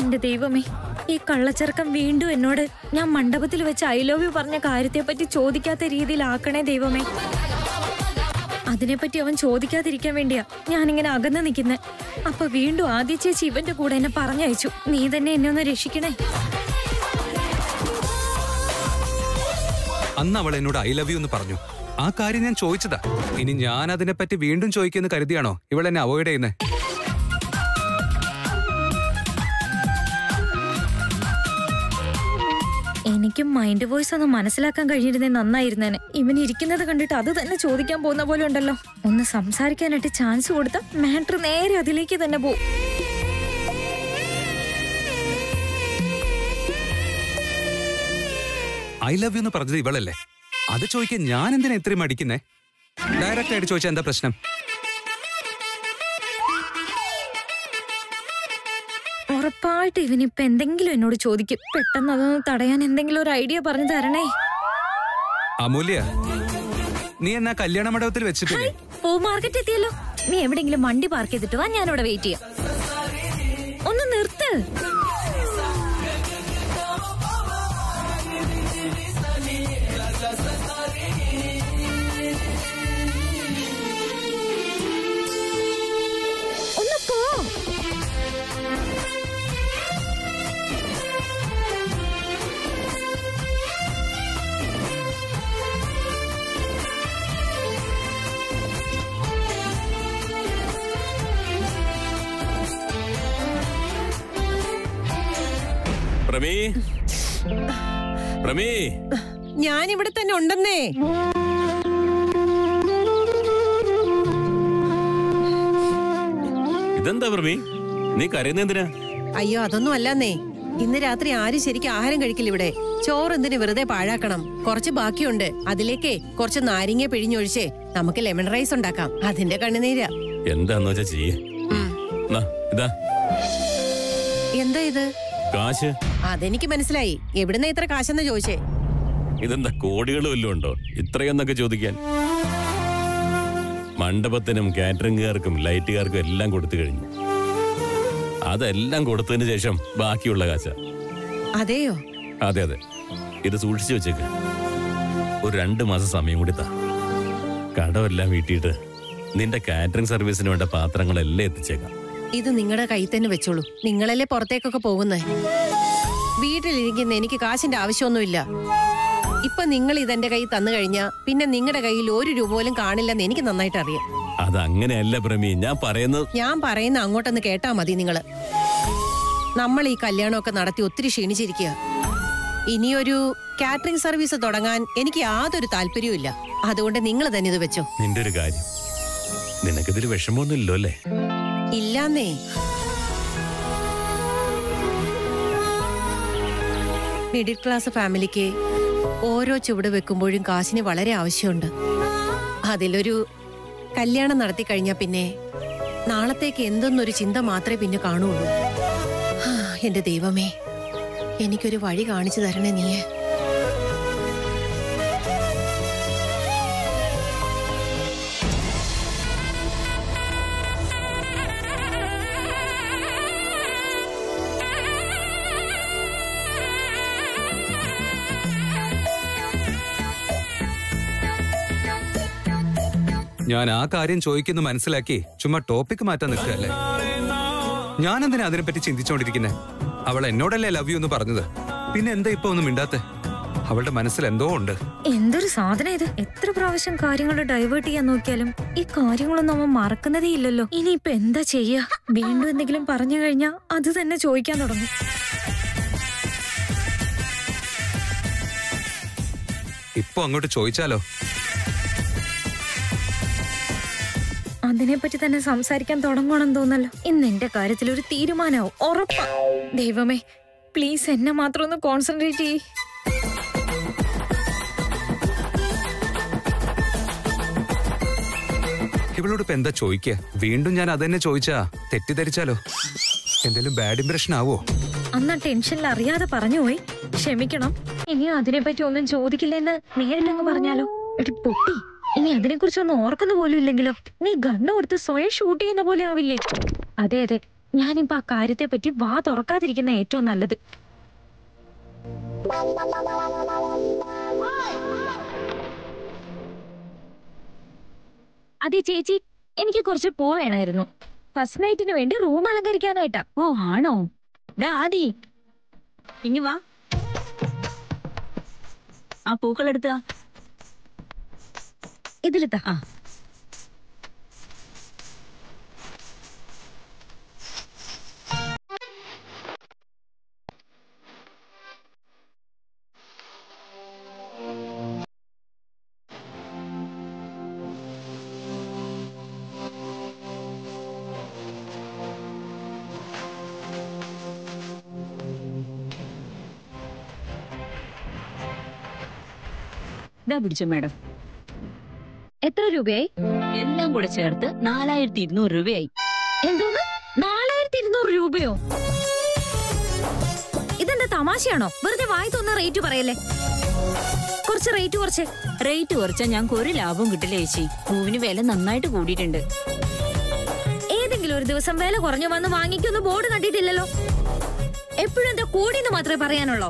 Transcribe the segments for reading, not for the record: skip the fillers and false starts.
എന്റെ ദൈവമേ, ഈ കള്ളച്ചെറുക്കം വീണ്ടും എന്നോട് ഞാൻ മണ്ഡപത്തിൽ വെച്ച് ഐ ലവ് യു പറഞ്ഞ കാര്യത്തെ പറ്റി ചോദിക്കാത്ത രീതിയിലാക്കണേ ദൈവമേ. അതിനെപ്പറ്റി അവൻ ചോദിക്കാതിരിക്കാൻ വേണ്ടിയാ ഞാനിങ്ങനെ അകന്ന് നിൽക്കുന്നെ. അപ്പൊ വീണ്ടും ആദ്യ ചേച്ചി ഇവന്റെ കൂടെ എന്നെ പറഞ്ഞയച്ചു. നീ തന്നെ എന്നെ ഒന്ന് രക്ഷിക്കണേ. അന്ന് അവൾ എന്നോട് ഐ ലവ് യു എന്ന് പറഞ്ഞു. ആ കാര്യം ഞാൻ ചോദിച്ചതാ. ഇനി ഞാൻ അതിനെപ്പറ്റി വീണ്ടും ചോദിക്കുമെന്ന് കരുതിയാണോ ഇവൾ എന്നെ അവോയ്ഡ് ചെയ്യുന്നത്? എനിക്കും മൈൻഡ് വോയിസ് ഒന്ന് മനസ്സിലാക്കാൻ കഴിഞ്ഞിരുന്നേ നന്നായിരുന്നേനെ. ഇവൻ ഇരിക്കുന്നത് കണ്ടിട്ട് അത് തന്നെ ചോദിക്കാൻ പോകുന്ന പോലെ ഉണ്ടല്ലോ. ഒന്ന് സംസാരിക്കാനായിട്ട് ചാൻസ് കൊടുത്ത മാറ്റർ നേരെ അതിലേക്ക് തന്നെ പോവും. ഐ ലവ് യു എന്ന് പറഞ്ഞത് ഇവളല്ലേ? അത് ചോദിക്കാൻ ഞാൻ എന്തിനാ ഇത്രയും അടിക്കുന്നേ? ഡയറക്റ്റ് ആയിട്ട് ചോദിച്ചാൽ എന്താ പ്രശ്നം? ഉറപ്പായിട്ട് ഇവനിപ്പോ എന്തെങ്കിലും എന്നോട് ചോദിക്കും. പെട്ടെന്ന് അതൊന്ന് തടയാൻ എന്തെങ്കിലും ഒരു ഐഡിയ പറഞ്ഞു തരണേ. അമൂല്യ, നീ എന്നാ കല്യാണ മണ്ഡപത്തിൽ വെച്ചിട്ടില്ലേ? പൂ മാർക്കറ്റ് എത്തിയല്ലോ. നീ എവിടെയെങ്കിലും വണ്ടി പാർക്ക് ചെയ്തിട്ട് വാ, ഞാനിവിടെ വെയിറ്റ് ചെയ്യാം. ഒന്ന് നിർത്ത്. ഒന്ന് പോ. ഞാനിവിടെ തന്നെ ഉണ്ടെന്നേ. ഇതെന്താ പ്രമീ, നീ കരയുന്നെന്തിനാ? അയ്യോ, അതൊന്നും അല്ലെന്നേ. ഇന്ന് രാത്രി ആരും ശരിക്കും ആഹാരം കഴിക്കില്ല ഇവിടെ. ചോറ് എന്തിനു വെറുതെ പാഴാക്കണം? കുറച്ച് ബാക്കിയുണ്ട്. അതിലേക്ക് കുറച്ച് നാരങ്ങ പിഴിഞ്ഞൊഴിച്ചേ നമുക്ക് ലെമൺ റൈസ് ഉണ്ടാക്കാം. അതിന്റെ കണ്ണുനീരാ. എന്താന്ന് വെച്ചാ ചെയ്യേ. എന്താ ഇത്? കാശ്. അതെനിക്ക് മനസ്സിലായി. എവിടുന്ന ഇത്ര കാശെന്ന് ചോദിച്ചേ? ഇതെന്താ കോടികൾ വല്ലതും ഉണ്ടോ ഇത്രയെന്നൊക്കെ ചോദിക്കാൻ? മണ്ഡപത്തിനും കാറ്ററിംഗുകാർക്കും ലൈറ്റുകാർക്കും എല്ലാം കൊടുത്തു കഴിഞ്ഞു. അതെല്ലാം കൊടുത്തതിന് ശേഷം ബാക്കിയുള്ള കാശ. അതെയോ? അതെ അതെ. ഇത് സൂക്ഷിച്ചു വെച്ചേക്ക്. ഒരു 2 മാസം സമയം കൂടി താ. കടമെല്ലാം വീട്ടിയിട്ട് നിന്റെ കാറ്ററിംഗ് സർവീസിന് വേണ്ട പാത്രങ്ങളെല്ലാം എത്തിച്ചേക്കാം. ഇത് നിങ്ങളുടെ കയ്യിൽ തന്നെ വെച്ചോളൂ. നിങ്ങളല്ലേ പുറത്തേക്കൊക്കെ പോകുന്നേ. വീട്ടിലിരിക്കുന്ന എനിക്ക് കാശിന്റെ ആവശ്യമൊന്നുമില്ല. ഇപ്പൊ നിങ്ങൾ ഇതെന്റെ കയ്യിൽ തന്നു കഴിഞ്ഞാ പിന്നെ നിങ്ങളുടെ കയ്യിൽ 1 രൂപ പോലും കാണില്ലെന്ന് എനിക്ക് നന്നായിട്ട് അറിയാം. അതങ്ങനെയല്ല പ്രമീ, ഞാൻ പറയുന്ന അങ്ങോട്ടൊന്ന് കേട്ടാ മതി. നിങ്ങള് നമ്മൾ ഈ കല്യാണമൊക്കെ നടത്തി ഒത്തിരി ക്ഷീണിച്ചിരിക്കുക. ഇനിയൊരു കാറ്ററിംഗ് സർവീസ് തുടങ്ങാൻ എനിക്ക് യാതൊരു താല്പര്യവും ഇല്ല. അതുകൊണ്ട് നിങ്ങൾ തന്നെ ഇത് വെച്ചോ. നിന്റെ ഒരു കാര്യം, നിനക്കിതിൽ വിഷമമൊന്നുമില്ലോ അല്ലേ? ഇല്ലാന്നേ. മിഡിൽ ക്ലാസ് ഫാമിലിക്ക് ഓരോ ചുവട് വെക്കുമ്പോഴും കാശിന് വളരെ ആവശ്യമുണ്ട്. അതിലൊരു കല്യാണം നടത്തി കഴിഞ്ഞാൽ പിന്നെ നാളത്തേക്ക് എന്തെന്നൊരു ചിന്ത മാത്രമേ പിന്നെ കാണുള്ളൂ. എന്റെ ദൈവമേ, എനിക്കൊരു വഴി കാണിച്ചു തരണേ നീയെ. ഞാൻ ആ കാര്യം ചോദിക്കുന്നു മനസ്സിലാക്കി ചുമ്മാ ടോപ്പിക് മാറ്റാൻ നിൽക്കുകയല്ലേ? ഞാനെന്തിനാ അതിനെപ്പറ്റി ചിന്തിച്ചോണ്ടിരിക്കുന്നേ? അവൾ എന്നോടല്ലേ ലവ് യു എന്ന് പറഞ്ഞത്. പിന്നെ എന്താ ഇപ്പൊ ഒന്നും മിണ്ടാത്തെ? അവളുടെ മനസ്സിൽ എന്തോ ഉണ്ട്. എന്തൊരു സാധനം ഇത്! എത്ര പ്രാവശ്യം കാര്യങ്ങൾ ഡൈവേർട്ട് ചെയ്യാൻ നോക്കിയാലും ഈ കാര്യങ്ങളൊന്നും അവൻ മറക്കുന്നതേ ഇല്ലല്ലോ. ഇനിയിപ്പൊ എന്താ ചെയ്യാ? വീണ്ടും എന്തെങ്കിലും പറഞ്ഞു കഴിഞ്ഞാ അത് തന്നെ ചോദിക്കാൻ തുടങ്ങും. ഇപ്പൊ അങ്ങോട്ട് ചോദിച്ചാലോ? അതിനെപ്പറ്റി തന്നെ സംസാരിക്കാൻ തുടങ്ങണമെന്ന് തോന്നല്ലോ. ഇന്ന് എന്റെ കാര്യത്തിൽ ഒരു തീരുമാനമാവും, ഉറപ്പാ. ദൈവമേ, പ്ലീസ് എന്നെ മാത്രം ഒന്ന് കോൺസെൻട്രേറ്റ് ചെയ്യ്. ഇവളോട് ഇപ്പൊ എന്താ ചോദിക്കുക? വീണ്ടും ഞാൻ അതന്നെ ചോദിച്ചാ തെറ്റിദ്ധരിച്ചാലോ? എന്തെങ്കിലും ബാഡ് ഇംപ്രഷൻ ആവോ? അന്ന് ടെൻഷനിൽ അറിയാതെ പറഞ്ഞുപോയി, ക്ഷമിക്കണം. ഇനി അതിനെപ്പറ്റി ഒന്നും ചോദിക്കില്ലെന്ന് നേരിട്ടങ്ങ് പറഞ്ഞാലോ? എടി പൊട്ടി, ഇനി അതിനെ കുറിച്ചൊന്നും ഓർക്കുന്ന പോലും ഇല്ലെങ്കിലോ? നീ ഗണ്ണ് കൊടുത്ത് സ്വയം ഷൂട്ട് ചെയ്യുന്ന പോലെ ആവില്ലേ? അതെ അതെ, ഞാനിപ്പോ ആ കാര്യത്തെ പറ്റി വാ തുറക്കാതിരിക്കുന്ന ഏറ്റവും നല്ലത്. അതെ ചേച്ചി, എനിക്ക് കുറച്ച് പൂ വേണമായിരുന്നു. ഫസ്റ്റ് നൈറ്റിന് വേണ്ടി റൂം അലങ്കരിക്കാനായിട്ടാ. ഓ ആണോ? ആദി ഇനി വാ, ആ പൂക്കൾ എടുത്താ ഇതിലെത്താ. ഇതാ പിടിച്ചു മാഡം. എത്ര രൂപയായി? എല്ലാം കൂടെ ചേർത്ത് 4200 രൂപയായി. എന്തോന്ന് 4200 രൂപയോ? ഇതെന്താ തമാശയാണോ? വെറുതെ വായി തോന്നുന്ന റേറ്റ് പറയല്ലേ. കുറച്ച് റേറ്റ് കുറച്ചാ ഞങ്ങൾക്ക് ഒരു ലാഭവും കിട്ടില്ല ചേച്ചി. പൂവിന് വില നന്നായിട്ട് കൂടിയിട്ടുണ്ട്. ഏതെങ്കിലും ഒരു ദിവസം വില കുറഞ്ഞു വന്ന് വാങ്ങിക്കൊന്ന് ബോർഡ് കണ്ടിട്ടില്ലല്ലോ. എപ്പോഴും എന്താ കൂടിയെന്ന് മാത്രമേ പറയാനുള്ളൂ.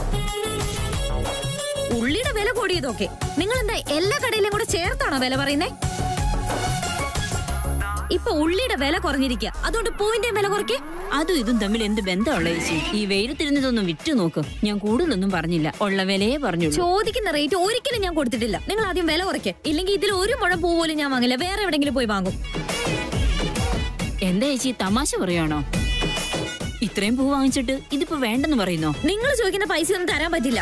ഉള്ളിയുടെ വില കൂടിയതൊക്കെ നിങ്ങൾ എന്താ എല്ലാ കടയിലും കൂടെ ചേർത്താണോ വില പറയുന്നേ? ഇപ്പൊ ഉള്ളിയുടെ വില കുറഞ്ഞിരിക്കുക, അതുകൊണ്ട് പൂവിന്റെ വില കുറയ്ക്കേ. അതും ഇതും തമ്മിൽ എന്ത് ബന്ധമുള്ള ചേച്ചി? ഈ വെയിലത്തിരുന്നതൊന്നും വിറ്റു നോക്ക്. ഞാൻ കൂടുതലൊന്നും പറഞ്ഞില്ല, ഉള്ള വിലയെ പറഞ്ഞു. ചോദിക്കുന്ന റേറ്റ് ഒരിക്കലും ഞാൻ കൊടുത്തിട്ടില്ല. നിങ്ങൾ ആദ്യം വില കുറയ്ക്കേ, ഇല്ലെങ്കിൽ ഇതിൽ ഒരു മുഴം പൂ പോലും ഞാൻ വാങ്ങില്ല, വേറെ എവിടെങ്കിലും പോയി വാങ്ങും. എന്താ ചേച്ചി തമാശ പറയാണോ? ഇത്രയും പൂ വാങ്ങിച്ചിട്ട് ഇതിപ്പോ വേണ്ടെന്ന് പറയുന്നോ? നിങ്ങൾ ചോദിക്കുന്ന പൈസ ഒന്നും തരാൻ പറ്റില്ല.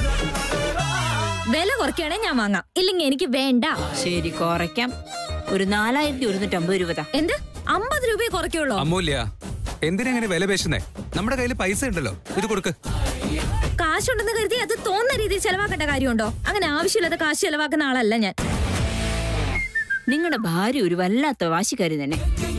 വില കുറയ്ക്കുകയാണെ ഞാൻ വാങ്ങാം, ഇല്ലെങ്കിൽ എനിക്ക് വേണ്ട. ശരി, കുറയ്ക്കാം. ഒരു 4150 രൂപ. എന്ത് 50 രൂപയെ കുറയ്ക്കുള്ളൂ? അമൂല്യ, എന്തിനെങ്ങനെ വില പേശുന്നേ? നമ്മുടെ കയ്യിൽ പൈസ ഉണ്ടല്ലോ, ഇത് കൊടുക്ക്. കാശുണ്ടെന്ന് കരുതി അത് തോന്നുന്ന രീതിയിൽ ചെലവാക്കേണ്ട കാര്യമുണ്ടോ? അങ്ങനെ ആവശ്യമില്ലാത്ത കാശ് ചെലവാക്കുന്ന ആളല്ല ഞാൻ. നിങ്ങളുടെ ഭാര്യ ഒരു വല്ലാത്ത വാശിക്കാരി തന്നെ.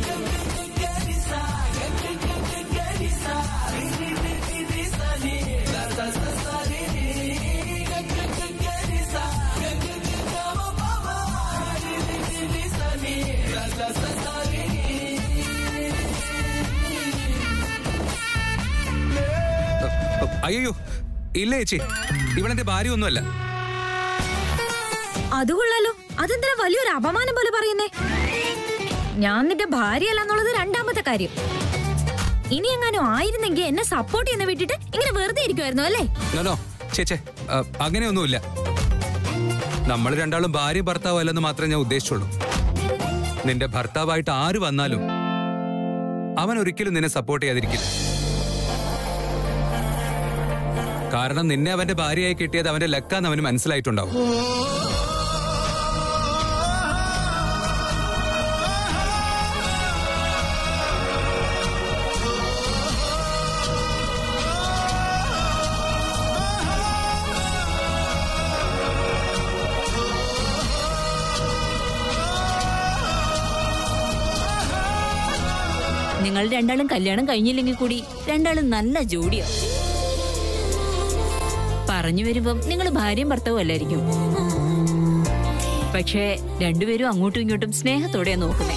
അയ്യോ ഇല്ല ചേച്ചി, ഇവളെന്റെ ഭാര്യ ഒന്നുമല്ല. അതുകൊള്ളാലോ, അതെന്തിനാ വലിയൊരു അപമാനം പോലെ പറയുന്നേ? ഞാൻ നിന്റെ ഭാര്യയല്ല എന്നുള്ളത് രണ്ടാമത്തെ കാര്യം. ഇനി എങ്ങാനും ആയിരുന്നെങ്കിൽ എന്നെ സപ്പോർട്ട് ചെയ്യുന്ന വിട്ടിട്ട് ഇങ്ങനെ വെറുതെ ഇരിക്കുമായിരുന്നു അല്ലേ? ചേച്ചേ, അങ്ങനെയൊന്നുമില്ല. നമ്മൾ രണ്ടാളും ഭാര്യ ഭർത്താവ് അല്ലെന്ന് മാത്രമേ ഞാൻ ഉദ്ദേശിച്ചുള്ളൂ. നിന്റെ ഭർത്താവായിട്ട് ആര് വന്നാലും അവൻ ഒരിക്കലും നിന്നെ സപ്പോർട്ട് ചെയ്യാതിരിക്കില്ല. കാരണം നിന്നെ അവന്റെ ഭാര്യയായി കിട്ടിയത് അവന്റെ ലക്കാന്ന് അവന് മനസ്സിലായിട്ടുണ്ടാവും. നിങ്ങൾ രണ്ടാളും കല്യാണം കഴിഞ്ഞില്ലെങ്കിൽ കൂടി രണ്ടാളും നല്ല ജോഡിയോ. പറഞ്ഞു വരുമ്പം നിങ്ങൾ ഭാര്യയും ഭർത്താവും അല്ലായിരിക്കും, പക്ഷേ രണ്ടുപേരും അങ്ങോട്ടും ഇങ്ങോട്ടും സ്നേഹത്തോടെയാ നോക്കുന്നേ.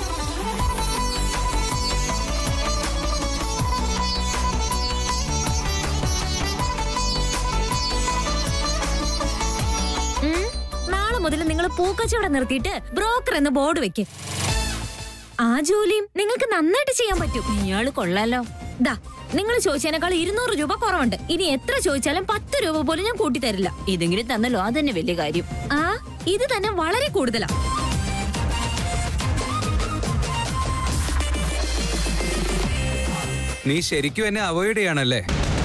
നാളെ മുതൽ നിങ്ങൾ പൂക്കച്ചവടം നിർത്തിയിട്ട് ബ്രോക്കർ എന്ന് ബോർഡ് വെക്ക്. ആ ജോലിയും നിങ്ങൾക്ക് നന്നായിട്ട് ചെയ്യാൻ പറ്റും. ഇയാള് കൊള്ളാലോ. ദാ, നിങ്ങൾ ചോദിച്ചതിനേക്കാൾ 200 രൂപ കുറവുണ്ട്. ഇനി എത്ര ചോദിച്ചാലും 10 രൂപ പോലും ഞാൻ കൂട്ടിത്തരില്ല. ഇതെങ്കിലും തന്നല്ലോ, അതന്നെ വലിയ കാര്യം. ആ, ഇത് തന്നെ വളരെ കൂടുതലാ. നീ ശരിക്കും എന്നെ അവോയ്ഡ് ചെയ്യാണല്ലേ?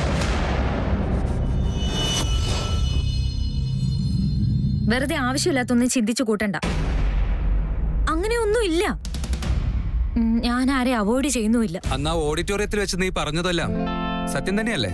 വെറുതെ ആവശ്യമില്ലാത്തൊന്നും ചിന്തിച്ചു കൂട്ടണ്ട. അങ്ങനെയൊന്നും ഇല്ല. ഞാൻ ആരെ അവോയ്ഡ് ചെയ്യുന്നുമില്ല. അന്നാ ഓഡിറ്റോറിയത്തിൽ വെച്ച് നീ പറഞ്ഞതെല്ലാം സത്യം തന്നെയല്ലേ?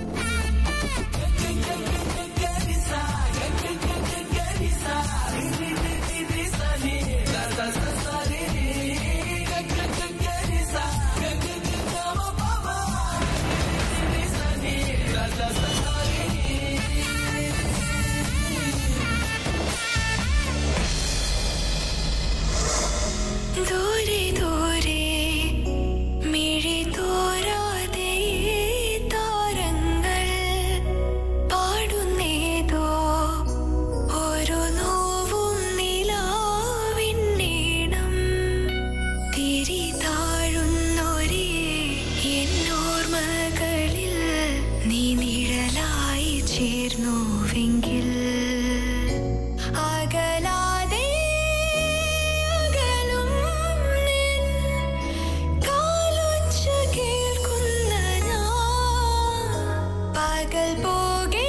दूरे दूरे मेरे दूरा ഓർമ്മകളിൽ നീ നിഴലായി ചേർന്നുവെങ്കിൽ അകലാതെ അകലും നിൻ കാലൊച്ച കേൾക്കുന്ന ഞാൻ പകൽ പോകെ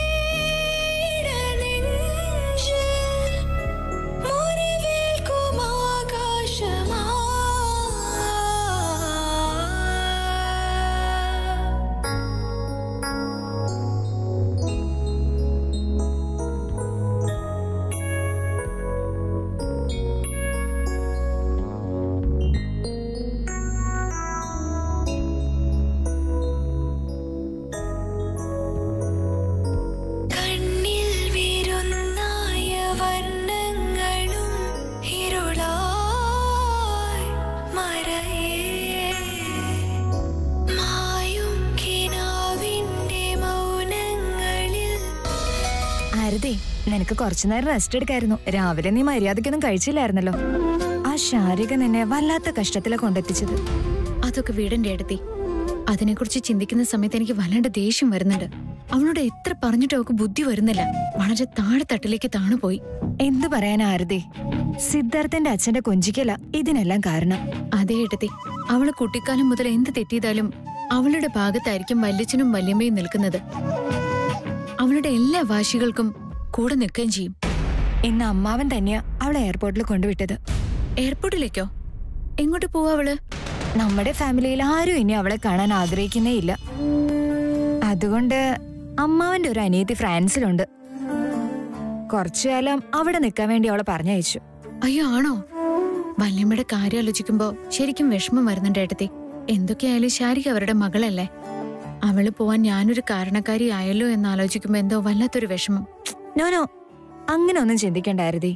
നിനക്ക് കുറച്ചു നേരം റെസ്റ്റ് എടുക്കായിരുന്നു. രാവിലെ നീ മര്യാദയ്ക്കൊന്നും കഴിച്ചില്ലായിരുന്നല്ലോ. ആ ശാരിക നിന്നെ വല്ലാത്ത കഷ്ടത്തിലെ കൊണ്ടെത്തിച്ചത്. അതൊക്കെ വീടന്റെ അടുത്തി. അതിനെക്കുറിച്ച് ചിന്തിക്കുന്ന സമയത്ത് എനിക്ക് വല്ലാണ്ട് ദേഷ്യം വരുന്നുണ്ട്. അവളോട് എത്ര പറഞ്ഞിട്ടും അവൾക്ക് ബുദ്ധി വരുന്നില്ല. വളരെ താഴെത്തട്ടിലേക്ക് താണുപോയി. എന്തു പറയാൻ ആരതി, സിദ്ധാർത്ഥന്റെ അച്ഛന്റെ കൊഞ്ചിക്കല ഇതിനെല്ലാം കാരണം. അതേ എടുത്തി, അവള് കുട്ടിക്കാലം മുതൽ എന്ത് തെറ്റിയതാലും അവളുടെ ഭാഗത്തായിരിക്കും വല്യച്ഛനും വല്യമ്മയും നിൽക്കുന്നത്. അവളുടെ എല്ലാ വാശികൾക്കും കൂടെ നിൽക്കുകയും ചെയ്യും. ഇന്ന് അമ്മാവൻ തന്നെയാ അവളെ എയർപോർട്ടിൽ കൊണ്ടുവിട്ടത്. എയർപോർട്ടിലേക്കോ? എങ്ങോട്ട് പോവാ അവള്? നമ്മുടെ ഫാമിലിയിൽ ആരും ഇനി അവളെ കാണാൻ ആഗ്രഹിക്കുന്നേ ഇല്ല. അതുകൊണ്ട് അമ്മാവന്റെ ഒരു അനിയത്തി ഫ്രാൻസിലുണ്ട്. കുറച്ചുകാലം അവിടെ നിൽക്കാൻ വേണ്ടി അവളെ പറഞ്ഞയച്ചു. അയ്യോ ആണോ? വല്യമ്മയുടെ കാര്യം ആലോചിക്കുമ്പോ ശരിക്കും വിഷമം വരുന്നുണ്ട് ഏട്ടത്തി. എന്തൊക്കെയായാലും ശാരിക അവരുടെ മകളല്ലേ. അവള് പോവാൻ ഞാനൊരു കാരണക്കാരി ആയല്ലോ എന്നാലോചിക്കുമ്പോ എന്തോ വല്ലാത്തൊരു വിഷമം. നോനോ, അങ്ങനെ ഒന്നും ചിന്തിക്കണ്ടായിരുതി.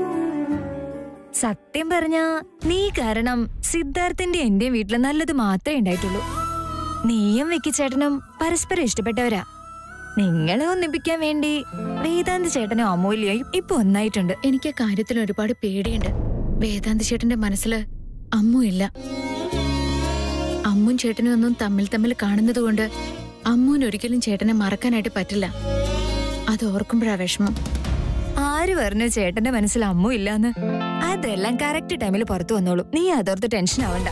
സത്യം പറഞ്ഞ നീ കാരണം സിദ്ധാർത്ഥന്റെ എന്റെയും വീട്ടില് നല്ലത് മാത്രമേ ഉണ്ടായിട്ടുള്ളൂ. നീയും വിക്കിച്ചേട്ടനും പരസ്പരം ഇഷ്ടപ്പെട്ടവരാ. നിങ്ങളെ ഒന്നിപ്പിക്കാൻ വേണ്ടി വേദാന്ത ചേട്ടനും അമൂല്യയും ഇപ്പൊ ഒന്നായിട്ടുണ്ട്. എനിക്ക് ആ കാര്യത്തിൽ ഒരുപാട് പേടിയുണ്ട്. വേദാന്ത ചേട്ടന്റെ മനസ്സില് അമ്മു ഇല്ല. അമ്മും ചേട്ടനും ഒന്നും തമ്മിൽ കാണുന്നത് കൊണ്ട് അമ്മുവിനൊരിക്കലും ചേട്ടനെ മറക്കാനായിട്ട് പറ്റില്ല. അത് ഓർക്കുമ്പോഴാ വിഷമം. ആര് പറഞ്ഞു ചേട്ടന്റെ മനസ്സിൽ അമ്മു ഇല്ലാന്ന്? അതെല്ലാം കറക്റ്റ് ടൈമിൽ പുറത്തു വന്നോളൂ. നീ അതോർത്ത് ടെൻഷൻ ആവണ്ട.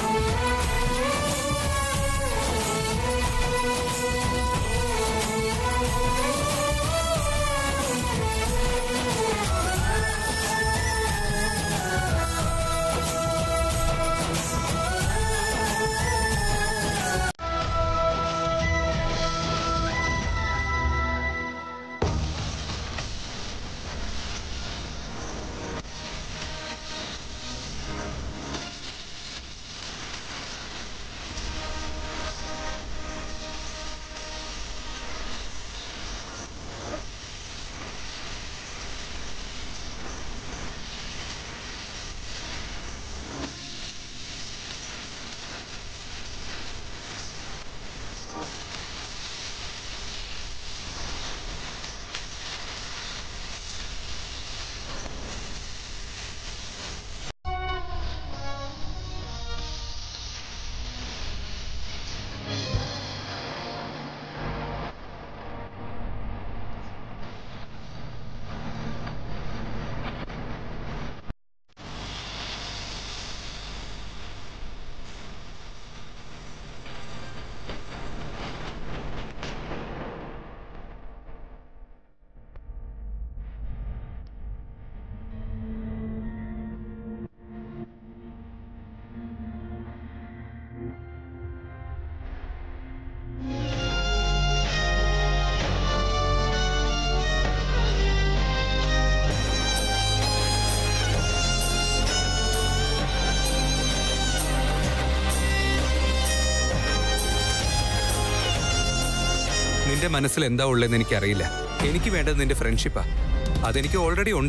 നിന്റെ മനസ്സിൽ എന്താ ഉള്ളതെന്ന് എനിക്കറിയില്ല. എനിക്ക് വേണ്ടത് നിന്റെ ഫ്രണ്ട്ഷിപ്പാ. അതെനിക്ക് ഓൾറെഡി ഉണ്ട്.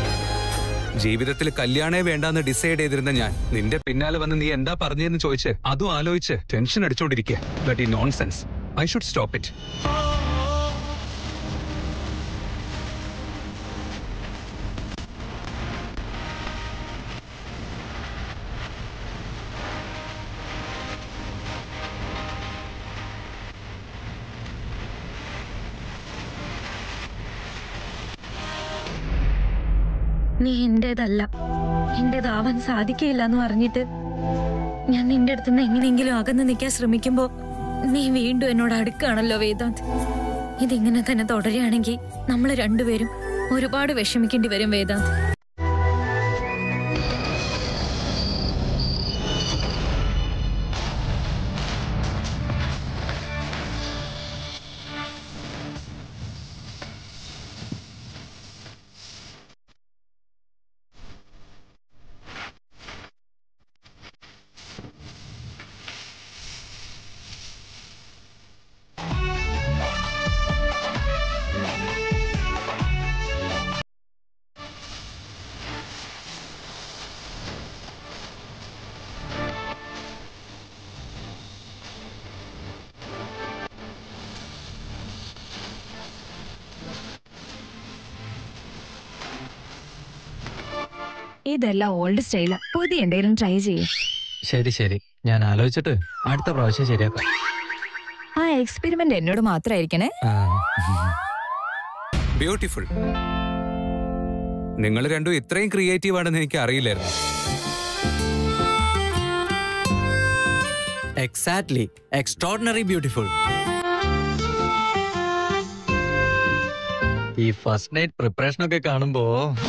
ജീവിതത്തിൽ കല്യാണേ വേണ്ടാന്ന് ഡിസൈഡ് ചെയ്തിരുന്ന ഞാൻ നിന്റെ പിന്നാലെ വന്ന് നീ എന്താ പറഞ്ഞതെന്ന് ചോദിച്ച് അതും ആലോചിച്ച് ടെൻഷൻ അടിച്ചോണ്ടിരിക്കുക. ബട്ട് ഈ nonsense. I should stop it. നീ എന്റേതല്ല, എന്റേതാവാൻ സാധിക്കില്ല എന്ന് പറഞ്ഞിട്ട് ഞാൻ നിന്റെ അടുത്തുനിന്ന് എങ്ങനെയെങ്കിലും അകന്ന് നിൽക്കാൻ ശ്രമിക്കുമ്പോ നീ വീണ്ടും എന്നോട് അടുക്കുകയാണല്ലോ വേദാന്ത്. ഇതിങ്ങനെ തന്നെ തുടരുകയാണെങ്കിൽ നമ്മൾ രണ്ടുപേരും ഒരുപാട് വിഷമിക്കേണ്ടി വരും വേദാന്ത്. ഇതെല്ലാം ഓൾഡ് സ്റ്റൈലാ, പുതിയ എന്തെങ്കിലും ട്രൈ ചെയ്യും. ശരി ശരി, ഞാൻ ആലോചിച്ചിട്ട് അടുത്ത പ്രാവശ്യം ശരിയാക്കാം. ആ എക്സ്പെരിമെന്റ് എന്നോട് മാത്രമായിരിക്കണേ. ബ്യൂട്ടിഫുൾ. നിങ്ങൾ രണ്ടും ഇത്രയും ക്രിയേറ്റീവ് ആണെന്ന് എനിക്ക് അറിയില്ലായിരുന്നു. Exactly, extraordinary beautiful. ഈ ഫസ്റ്റ് നൈറ്റ് പ്രിപ്പറേഷൻ ഒക്കെ കാണുമ്പോ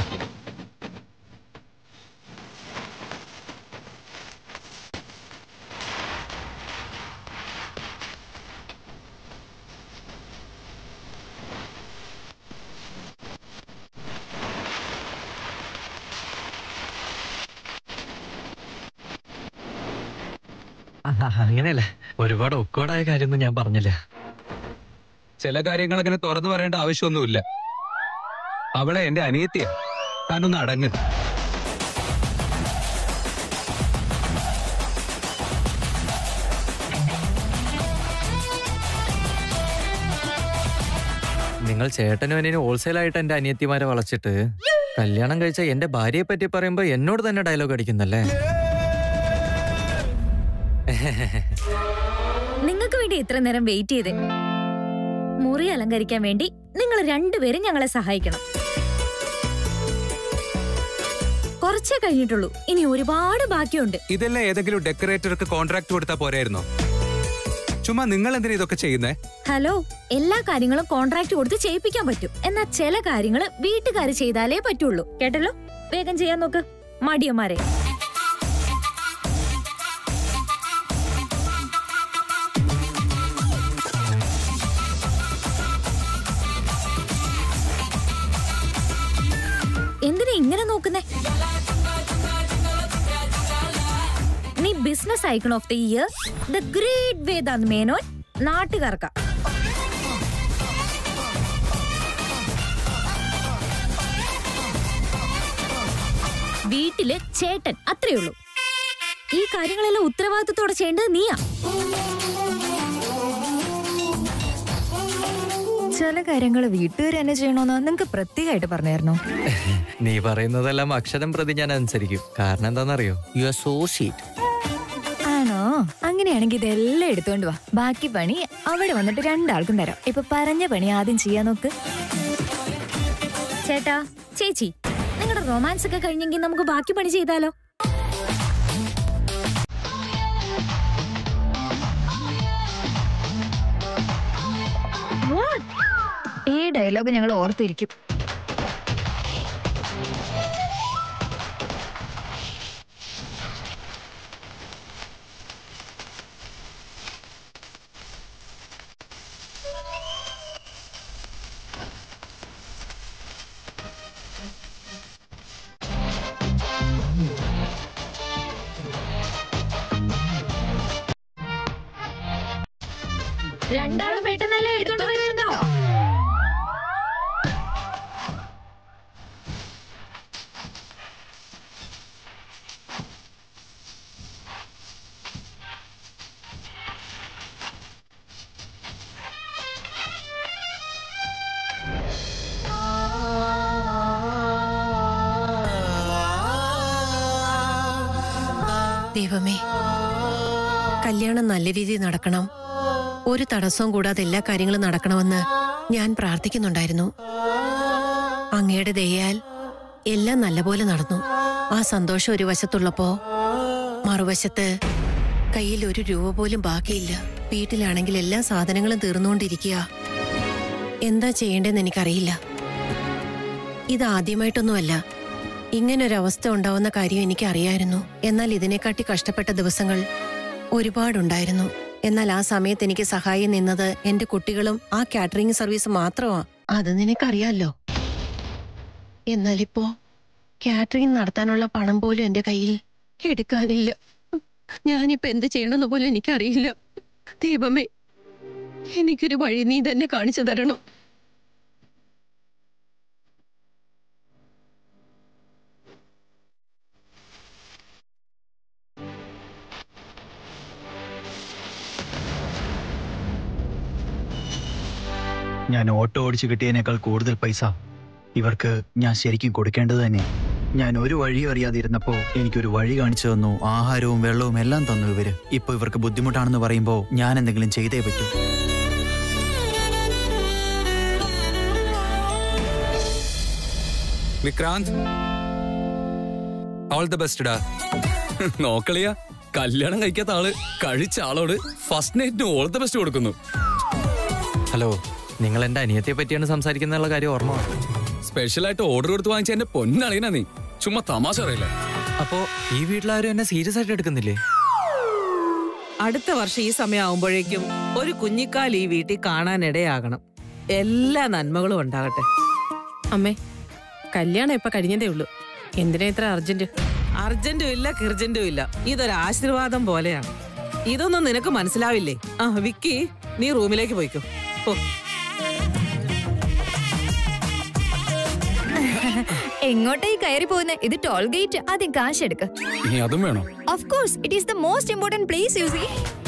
അങ്ങനെയല്ല, ഒരുപാട് ഒക്കോടായ കാര്യമൊന്നും ഞാൻ പറഞ്ഞില്ല. ചില കാര്യങ്ങൾ അങ്ങനെ തുറന്നു പറയേണ്ട ആവശ്യമൊന്നുമില്ല. അവളെ എന്റെ അനിയത്തിയാ, താനൊന്ന് അടങ്ങ്. നിങ്ങൾ ചേട്ടനും അനിയനും ഹോൾസെയിലായിട്ട് എന്റെ അനിയത്തിമാരെ വളച്ചിട്ട് കല്യാണം കഴിച്ച എന്റെ ഭാര്യയെ പറ്റി പറയുമ്പോ എന്നോട് തന്നെ ഡയലോഗ് അടിക്കുന്നല്ലേ? നിങ്ങൾക്ക് വേണ്ടി ഇത്ര നേരം വെയിറ്റ് ചെയ്തേ. മുറി അലങ്കരിക്കാൻ വേണ്ടി നിങ്ങൾ രണ്ടുപേരും ഞങ്ങളെ സഹായിക്കണം. കുറച്ചേ കഴിഞ്ഞിട്ടുള്ളൂ, ഇനി ഒരുപാട് ബാക്കിയുണ്ട്. ഇതെല്ലാം ഏതെങ്കിലും ഡെക്കറേറ്റർക്ക് കോൺട്രാക്ട് കൊടുത്താൽ പോരായിരുന്നോ? ചുമ്മാ നിങ്ങൾ എന്തിനാ ഇതൊക്കെ ചെയ്യുന്നേ? ഹലോ, എല്ലാ കാര്യങ്ങളും കോൺട്രാക്ട് കൊടുത്ത് ചെയ്യിപ്പിക്കാൻ പറ്റും. എന്നാൽ ചില കാര്യങ്ങൾ വീട്ടുകാർ ചെയ്താലേ പറ്റുള്ളൂ. കേട്ടല്ലോ? വേഗം ചെയ്യാൻ നോക്ക് മടിയന്മാരെ. എന്തിനാ ഇങ്ങനെ നോക്കുന്നേ? നീ business icon of the year, the great Vedant Menon നാട്ടുകാർക്ക. വീട്ടില് ചേട്ടൻ, അത്രേ ഉള്ളൂ. ഈ കാര്യങ്ങളെല്ലാം ഉത്തരവാദിത്തത്തോടെ ചെയ്യേണ്ടത് നീയാ. ചില കാര്യങ്ങൾ വീട്ടുകാർ തന്നെ ചെയ്യണോന്ന് നിങ്ങക്ക് പ്രത്യേകമായിട്ട് പറഞ്ഞായിരുന്നോ? നീ പറയുന്നതെല്ലാം അക്ഷരം പ്രതി ഞാൻ അനുസരിക്കും. കാരണം എന്താണെന്നറിയോ? You are so sweet. ആണോ? അങ്ങനെയാണെങ്കിൽ ഇതെല്ലാം എടുത്തോണ്ട് വാ. ബാക്കി പണി അവിടെ വന്നിട്ട് രണ്ടാൾക്കും തരാം. ഇപ്പൊ പറഞ്ഞ പണി ആദ്യം ചെയ്യാൻ നോക്ക്. ചേട്ടാ, ചേച്ചി, നിങ്ങളുടെ റൊമാൻസ് ഒക്കെ കഴിഞ്ഞെങ്കിൽ നമുക്ക് ബാക്കി പണി ചെയ്താലോ? ഈ ഡയലോഗ് ഞങ്ങൾ ഓർത്തിരിക്കും. രണ്ടാളും പെട്ടെന്നല്ലേ എടുത്തോണ്ട് വരുന്നോ? ദൈവമേ, കല്യാണം നല്ല രീതിയിൽ നടക്കണം, ഒരു തടസ്സവും കൂടാതെ എല്ലാ കാര്യങ്ങളും നടക്കണമെന്ന് ഞാൻ പ്രാർത്ഥിക്കുന്നുണ്ടായിരുന്നു. അങ്ങയുടെ ദയയാൽ എല്ലാം നല്ലപോലെ നടന്നു. ആ സന്തോഷം ഒരു വശത്തുള്ളപ്പോ മറുവശത്ത് കയ്യിൽ ഒരു രൂപ പോലും ബാക്കിയില്ല. വീട്ടിലാണെങ്കിൽ എല്ലാ സാധനങ്ങളും തീർന്നുകൊണ്ടിരിക്കുക. എന്താ ചെയ്യേണ്ടതെന്ന് എനിക്കറിയില്ല. ഇതാദ്യമായിട്ടൊന്നുമല്ല. ഇങ്ങനൊരവസ്ഥ ഉണ്ടാവുന്ന കാര്യം എനിക്കറിയായിരുന്നു. എന്നാൽ ഇതിനെക്കാട്ടി കഷ്ടപ്പെട്ട ദിവസങ്ങൾ ഒരുപാടുണ്ടായിരുന്നു. എന്നാൽ ആ സമയത്ത് എനിക്ക് സഹായം നിന്നത് എന്റെ കുട്ടികളും ആ കാറ്ററിംഗ് സർവീസ് മാത്രമാ. അത് നിനക്കറിയാലോ. എന്നാലിപ്പോ കാറ്ററിംഗ് നടത്താനുള്ള പണം പോലും എന്റെ കയ്യിൽ എടുക്കാനില്ല. ഞാനിപ്പോ എന്ത് ചെയ്യണമെന്ന് പോലും എനിക്കറിയില്ല. ദൈവമേ, എനിക്കൊരു വഴി നീ തന്നെ കാണിച്ചു തരണം. ഞാൻ ഓട്ടോ ഓടിച്ച് കിട്ടിയതിനേക്കാൾ കൂടുതൽ പൈസ ഇവർക്ക് ഞാൻ ശരിക്കും കൊടുക്കേണ്ടത് തന്നെ. ഞാൻ ഒരു വഴി അറിയാതിരുന്നപ്പോ എനിക്കൊരു വഴി കാണിച്ചു തന്നു. ആഹാരവും വെള്ളവും എല്ലാം തന്നു ഇവര്. ഇപ്പൊ ഇവർക്ക് ബുദ്ധിമുട്ടാണെന്ന് പറയുമ്പോ ഞാൻ എന്തെങ്കിലും ചെയ്തേ പറ്റൂ. വിക്രാന്ത്, ഓൾ ദ ബെസ്റ്റ് ഡാ. നോക്കളിയാ, കല്യാണം കഴിക്കാത്ത ആള് കഴിച്ച ആളോട് ഫസ്റ്റ് നൈറ്റിന് ഓൾ ദ ബെസ്റ്റ് കൊടുക്കുന്നു. ഹലോ, നിങ്ങൾ എന്റെ അനിയത്തിയെ പറ്റിയാണ് സംസാരിക്കുന്ന കാര്യം ഓർമ്മ. സ്പെഷ്യലായിട്ട് ഓർഡർ കൊടുത്ത് വാങ്ങിച്ച എന്റെ പൊന്നളിയനാ നീ. ചുമ്മാ തമാശ അറിയില്ല. അപ്പോ ഈ വീട്ടിലാരും എന്നെ സീരിയസ് ആയിട്ട് എടുക്കുന്നില്ലേ? അടുത്ത വർഷം ഈ സമയം ആവുമ്പോഴേക്കും ഒരു കുഞ്ഞിക്കാൽ ഈ വീട്ടിൽ കാണാനിടയാകണം. എല്ലാ നന്മകളും ഉണ്ടാകട്ടെ. അമ്മേ, കല്യാണം ഇപ്പൊ കഴിഞ്ഞതേ ഉള്ളൂ. എന്തിനാ ഇത്ര അർജന്റ്? അർജന്റും ഇല്ല, കിർജന്റും ഇല്ല. ഇതൊരു ആശീർവാദം പോലെയാണ്. ഇതൊന്നും നിനക്ക് മനസ്സിലാവില്ലേ? ആ വിക്കി, നീ റൂമിലേക്ക് പോയിക്കോ. എങ്ങോട്ടായി കയറി പോകുന്നേ? ഇത് ടോൾ ഗേറ്റ്. ആദ്യം കാശ് എടുക്ക. അതും വേണോ? Of course, it is the most important place you see.